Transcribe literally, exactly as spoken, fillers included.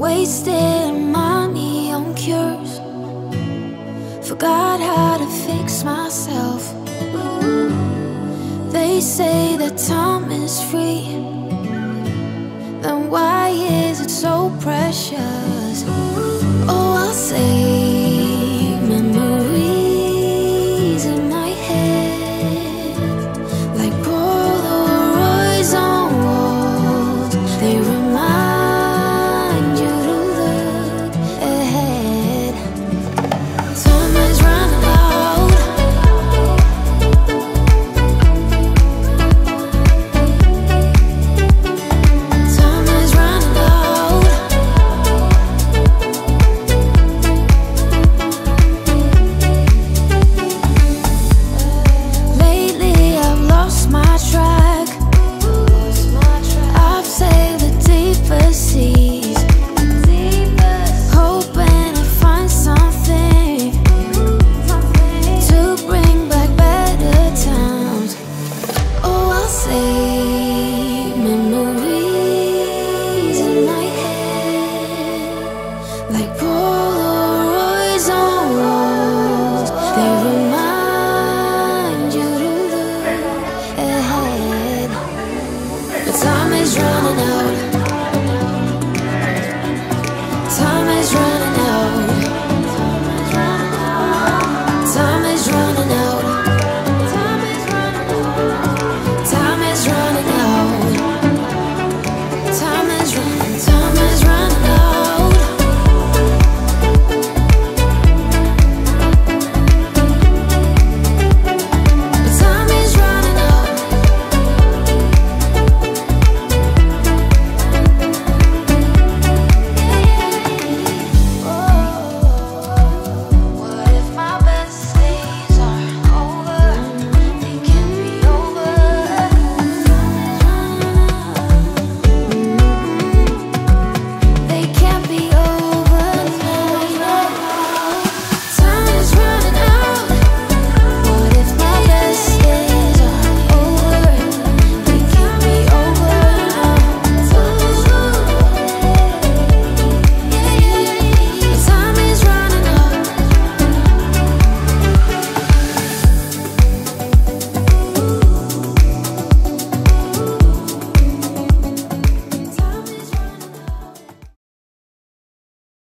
Wasting money on cures, forgot how to fix myself. They say that time is free, then why is it so precious? Oh, I'll say memories in my head, like Polaroids on walls. They remind you to look ahead. Time is running out. Time is running out. Lately I've lost my track. I've sailed the deepest seas, hoping to find something to bring back better times. Oh, I'll say memories in my head, like Polaroids on walls. They remind you to look ahead. But time is running out.